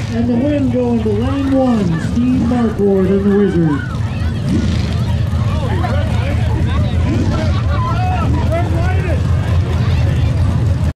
And the win going to lane 1, Steve Markward and the Wizards.